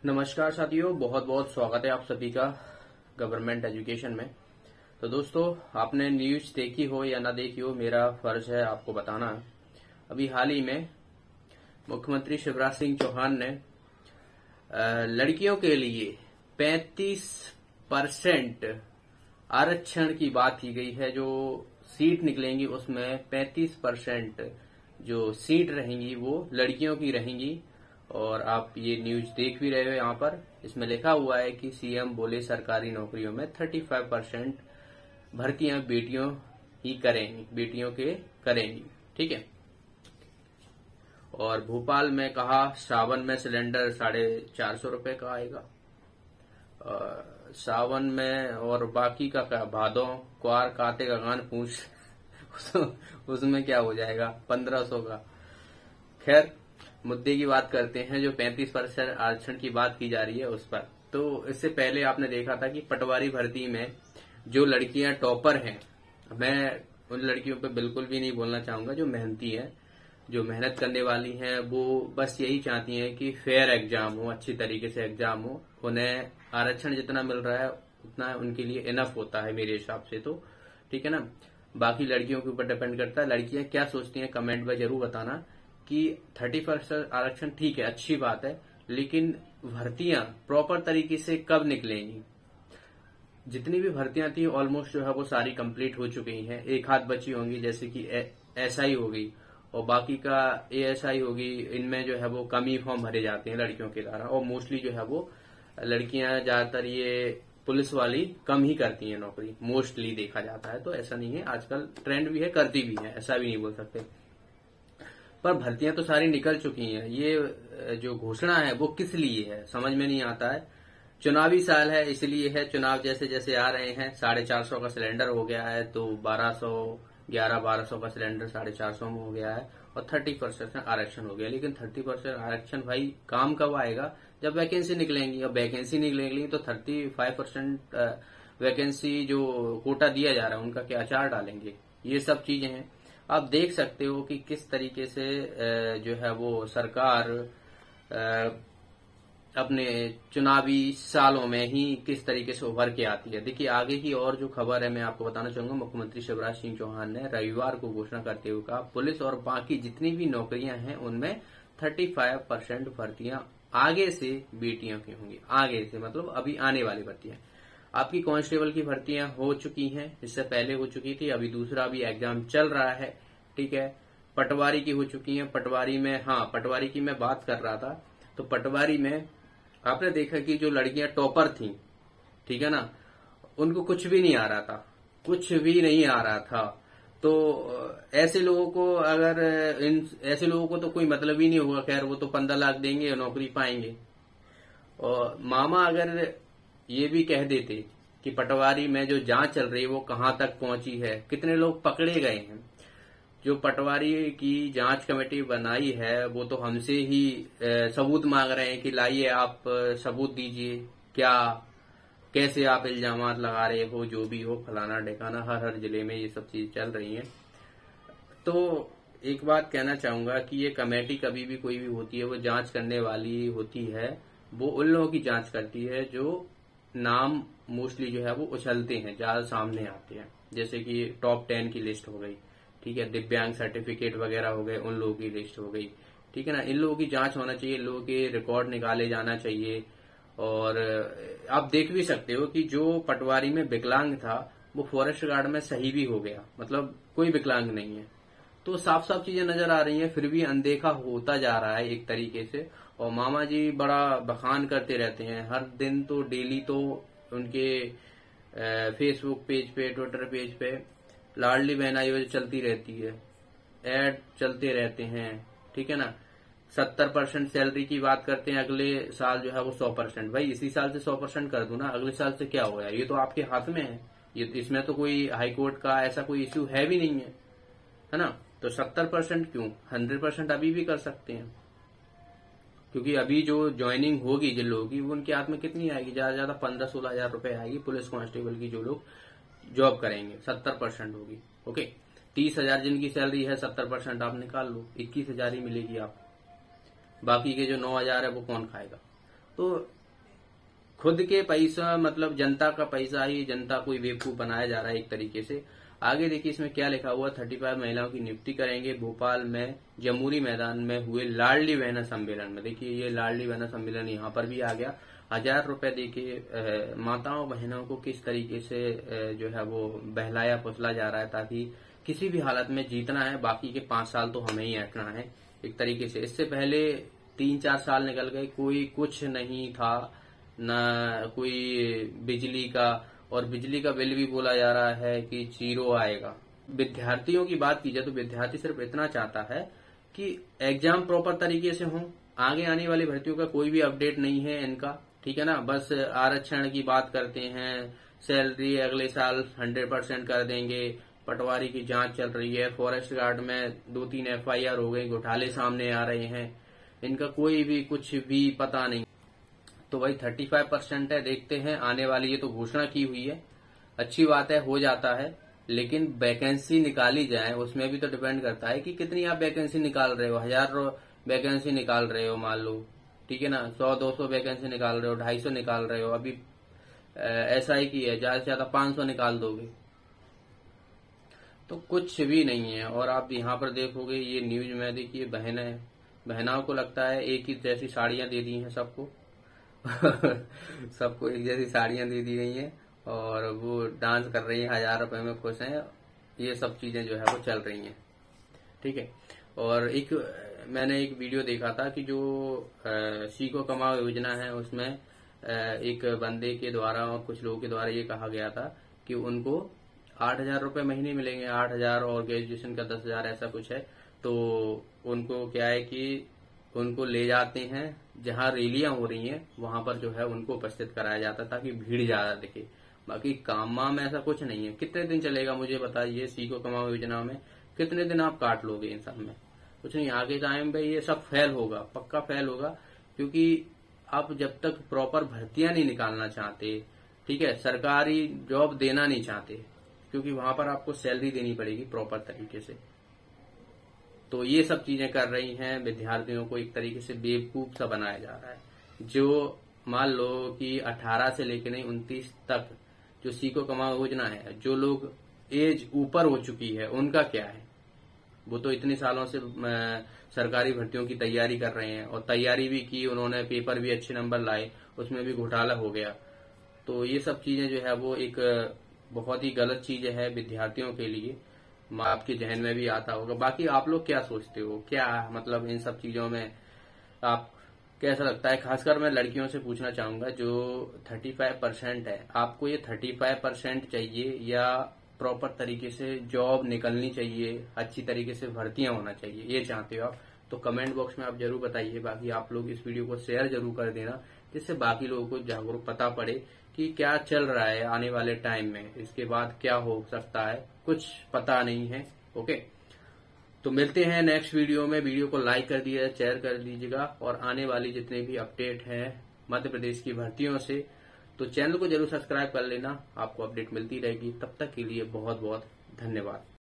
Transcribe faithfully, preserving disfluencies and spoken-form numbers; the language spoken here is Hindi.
नमस्कार साथियों, बहुत बहुत स्वागत है आप सभी का गवर्नमेंट एजुकेशन में। तो दोस्तों, आपने न्यूज देखी हो या ना देखी हो, मेरा फर्ज है आपको बताना। अभी हाल ही में मुख्यमंत्री शिवराज सिंह चौहान ने लड़कियों के लिए पैंतीस परसेंट आरक्षण की बात की गई है। जो सीट निकलेंगी उसमें पैंतीस परसेंट जो सीट रहेंगी वो लड़कियों की रहेंगी। और आप ये न्यूज देख भी रहे हो, यहाँ पर इसमें लिखा हुआ है कि सीएम बोले सरकारी नौकरियों में पैंतीस परसेंट भर्तियां बेटियों ही करेंगी, बेटियों के करेंगी। ठीक है। और भोपाल में कहा सावन में सिलेंडर साढ़े चार सौ रूपये का आएगा। सावन में और बाकी का क्या, भादों क्वार काते का गान पूछ उसमें क्या हो जाएगा पंद्रह सौ का। खैर, मुद्दे की बात करते हैं। जो पैंतीस परसेंट आरक्षण की बात की जा रही है उस पर, तो इससे पहले आपने देखा था कि पटवारी भर्ती में जो लड़कियां टॉपर हैं, मैं उन लड़कियों पे बिल्कुल भी नहीं बोलना चाहूंगा। जो मेहनती है, जो मेहनत करने वाली हैं, वो बस यही चाहती हैं कि फेयर एग्जाम हो, अच्छी तरीके से एग्जाम हो। उन्हें आरक्षण जितना मिल रहा है उतना उनके लिए इनफ होता है मेरे हिसाब से। तो ठीक है ना, बाकी लड़कियों के ऊपर डिपेंड करता है। लड़कियां क्या सोचती हैं कमेंट में जरूर बताना कि तीस परसेंट आरक्षण ठीक है, अच्छी बात है, लेकिन भर्तियां प्रॉपर तरीके से कब निकलेंगी। जितनी भी भर्तियां थी ऑलमोस्ट जो है वो सारी कंप्लीट हो चुकी हैं। एक हाथ बची होंगी, जैसे कि एसआई होगी और बाकी का एएसआई होगी। इनमें जो है वो कमी फॉर्म भरे जाते हैं लड़कियों के द्वारा, और मोस्टली जो है वो लड़कियां ज्यादातर ये पुलिस वाली कम ही करती हैं नौकरी, मोस्टली देखा जाता है। तो ऐसा नहीं है, आजकल ट्रेंड भी है, करती भी है, ऐसा भी नहीं बोल सकते। पर भर्तियां तो सारी निकल चुकी हैं। ये जो घोषणा है वो किस लिए है समझ में नहीं आता है। चुनावी साल है इसलिए है। चुनाव जैसे जैसे आ रहे हैं, साढ़े चार सौ का सिलेंडर हो गया है, तो बारह सौ ग्यारह बारह सौ का सिलेंडर साढ़े चार सौ में हो गया है, और तीस परसेंट आरक्षण हो गया। लेकिन तीस परसेंट आरक्षण भाई काम कब आएगा? जब वैकेंसी निकलेंगी। अब वैकेंसी निकलेंगी तो पैंतीस परसेंट वैकेंसी जो कोटा दिया जा रहा है उनका क्या अचार डालेंगे? ये सब चीजें हैं। आप देख सकते हो कि किस तरीके से जो है वो सरकार अपने चुनावी सालों में ही किस तरीके से उभर के आती है। देखिए, आगे की और जो खबर है मैं आपको बताना चाहूंगा। मुख्यमंत्री शिवराज सिंह चौहान ने रविवार को घोषणा करते हुए कहा पुलिस और बाकी जितनी भी नौकरियां हैं उनमें पैंतीस परसेंट भर्तियां आगे से बेटियों की होंगी। आगे से मतलब अभी आने वाली भर्तियां। आपकी कांस्टेबल की भर्तियां हो चुकी हैं, इससे पहले हो चुकी थी, अभी दूसरा भी एग्जाम चल रहा है। ठीक है। पटवारी की हो चुकी हैं। पटवारी में, हाँ पटवारी की मैं बात कर रहा था, तो पटवारी में आपने देखा कि जो लड़कियां टॉपर थीं, ठीक है ना, उनको कुछ भी नहीं आ रहा था, कुछ भी नहीं आ रहा था। तो ऐसे लोगों को अगर इन ऐसे लोगों को तो कोई मतलब ही नहीं होगा। खैर, वो तो पंद्रह लाख देंगे और नौकरी पाएंगे। और मामा अगर ये भी कह देते कि पटवारी में जो जांच चल रही है वो कहां तक पहुंची है, कितने लोग पकड़े गए हैं। जो पटवारी की जांच कमेटी बनाई है वो तो हमसे ही सबूत मांग रहे हैं कि लाइए आप सबूत दीजिए, क्या कैसे आप इल्जामात लगा रहे हो, जो भी हो, फलाना ढिकाना। हर हर जिले में ये सब चीज चल रही हैं। तो एक बात कहना चाहूंगा कि ये कमेटी कभी भी कोई भी होती है वो जांच करने वाली होती है। वो उन लोगों की जांच करती है जो नाम मोस्टली जो है वो उछलते हैं, ज्यादा सामने आते हैं। जैसे कि टॉप टेन की लिस्ट हो गई, ठीक है, दिव्यांग सर्टिफिकेट वगैरह हो गए, उन लोगों की लिस्ट हो गई। ठीक है ना, इन लोगों की जांच होना चाहिए, इन लोगों के रिकॉर्ड निकाले जाना चाहिए। और आप देख भी सकते हो कि जो पटवारी में विकलांग था वो फॉरेस्ट गार्ड में सही भी हो गया, मतलब कोई विकलांग नहीं है। तो साफ साफ चीजें नजर आ रही हैं, फिर भी अनदेखा होता जा रहा है एक तरीके से। और मामा जी बड़ा बखान करते रहते हैं हर दिन, तो डेली तो उनके फेसबुक पेज पे, ट्विटर पेज पे लाडली बहना योजना चलती रहती है, एड चलते रहते हैं। ठीक है ना, सत्तर परसेंट सैलरी की बात करते हैं, अगले साल जो है वो सौ परसेंट। भाई इसी साल से सौ परसेंट कर दो ना, अगले साल से क्या हो गया? ये तो आपके हाथ में है। ये इसमें तो कोई हाईकोर्ट का ऐसा कोई इश्यू है भी नहीं है, है ना। तो सत्तर परसेंट क्यों, हंड्रेड परसेंट अभी भी कर सकते हैं। क्योंकि अभी जो ज्वाइनिंग होगी जिन लोगों की, वो उनके हाथ में कितनी आएगी? ज्यादा ज्यादा पंद्रह सोलह हजार रुपए आएगी पुलिस कांस्टेबल की। जो लोग जॉब करेंगे सत्तर परसेंट होगी। ओके, तीस हजार जिनकी सैलरी है सत्तर परसेंट आप निकाल लो, इक्कीस हजार ही मिलेगी आप। बाकी के जो नौ हजार है वो कौन खाएगा? तो खुद के पैसा मतलब जनता का पैसा ही जनता को बेवकूफ बनाया जा रहा है एक तरीके से। आगे देखिए इसमें क्या लिखा हुआ, पैंतीस महिलाओं की नियुक्ति करेंगे भोपाल में जमूरी मैदान में हुए लाडली बहना सम्मेलन में। देखिए ये लाडली बहना सम्मेलन यहाँ पर भी आ गया। हजार रुपए देखिए माताओं बहनों को किस तरीके से जो है वो बहलाया फुसला जा रहा है, ताकि किसी भी हालत में जीतना है, बाकी के पांच साल तो हमें ही ऐंठना है एक तरीके से। इससे पहले तीन चार साल निकल गए, कोई कुछ नहीं था, न कोई बिजली का, और बिजली का बिल भी बोला जा रहा है कि जीरो आएगा। विद्यार्थियों की बात की जाए तो विद्यार्थी सिर्फ इतना चाहता है कि एग्जाम प्रॉपर तरीके से हो, आगे आने वाली भर्तियों का कोई भी अपडेट नहीं है इनका, ठीक है ना। बस आरक्षण की बात करते हैं, सैलरी अगले साल हंड्रेड परसेंट कर देंगे, पटवारी की जांच चल रही है, फॉरेस्ट गार्ड में दो तीन एफ आई आर हो गई, घोटाले सामने आ रहे हैं, इनका कोई भी कुछ भी पता नहीं। तो वही पैंतीस परसेंट है, देखते हैं आने वाली, ये तो घोषणा की हुई है, अच्छी बात है, हो जाता है, लेकिन वैकेंसी निकाली जाए उसमें भी तो डिपेंड करता है कि कितनी आप वैकेंसी निकाल रहे हो। हजार वैकेंसी निकाल रहे हो मान लो, ठीक है ना, सौ दो सौ वैकेंसी निकाल रहे हो, ढाई सौ निकाल रहे हो, अभी ऐसा ही की है, ज्यादा से ज्यादा पांच सौ निकाल दोगे तो कुछ भी नहीं है। और आप यहाँ पर देखोगे ये न्यूज में देखिए बहनें बहनाओं को लगता है एक ही जैसी साड़ियां दे दी हैं सबको सबको एक जैसी साड़ियां दे दी गई हैं और वो डांस कर रही हैं, हजार रुपए में खुश हैं, ये सब चीजें जो है वो चल रही हैं, ठीक है। और एक मैंने एक वीडियो देखा था कि जो सीखो कमाओ योजना है उसमें एक बंदे के द्वारा और कुछ लोगों के द्वारा ये कहा गया था कि उनको आठ हजार रूपये महीने मिलेंगे, आठ हजार और ग्रेजुएशन का दस हजार ऐसा कुछ है। तो उनको क्या है कि उनको ले जाते हैं जहां रैलियां हो रही हैं वहां पर जो है उनको उपस्थित कराया जाता है ताकि भीड़ ज्यादा दिखे। बाकी काम में ऐसा कुछ नहीं है। कितने दिन चलेगा मुझे बताइए, सीखो कमाओ योजना में कितने दिन आप काट लोगे इन सब में, कुछ नहीं। आगे टाइम पे ये सब फेल होगा, पक्का फेल होगा, क्योंकि आप जब तक प्रॉपर भर्तियां नहीं निकालना चाहते, ठीक है, सरकारी जॉब देना नहीं चाहते, क्योंकि वहां पर आपको सैलरी देनी पड़ेगी प्रॉपर तरीके से, तो ये सब चीजें कर रही हैं। विद्यार्थियों को एक तरीके से बेवकूफ सा बनाया जा रहा है। जो मान लो कि अठारह से लेकर नहीं उनतीस तक जो सीखो कमाओ योजना है, जो लोग एज ऊपर हो चुकी है उनका क्या है, वो तो इतने सालों से सरकारी भर्तियों की तैयारी कर रहे हैं और तैयारी भी की उन्होंने, पेपर भी अच्छे नंबर लाए, उसमें भी घोटाला हो गया। तो ये सब चीजें जो है वो एक बहुत ही गलत चीज है विद्यार्थियों के लिए, आपके जहन में भी आता होगा। बाकी आप लोग क्या सोचते हो, क्या मतलब इन सब चीजों में आप कैसा लगता है? खासकर मैं लड़कियों से पूछना चाहूंगा जो पैंतीस परसेंट है, आपको ये पैंतीस परसेंट चाहिए या प्रॉपर तरीके से जॉब निकलनी चाहिए, अच्छी तरीके से भर्तियां होना चाहिए, ये चाहते हो आप? तो कमेंट बॉक्स में आप जरूर बताइए। बाकी आप लोग इस वीडियो को शेयर जरूर कर देना, जिससे बाकी लोगों को जागरूक पता पड़े कि क्या चल रहा है आने वाले टाइम में, इसके बाद क्या हो सकता है, कुछ पता नहीं है। ओके, तो मिलते हैं नेक्स्ट वीडियो में। वीडियो को लाइक कर दिया, शेयर कर दीजिएगा, और आने वाली जितने भी अपडेट हैं मध्य प्रदेश की भर्तियों से तो चैनल को जरूर सब्सक्राइब कर लेना, आपको अपडेट मिलती रहेगी। तब तक के लिए बहुत बहुत धन्यवाद।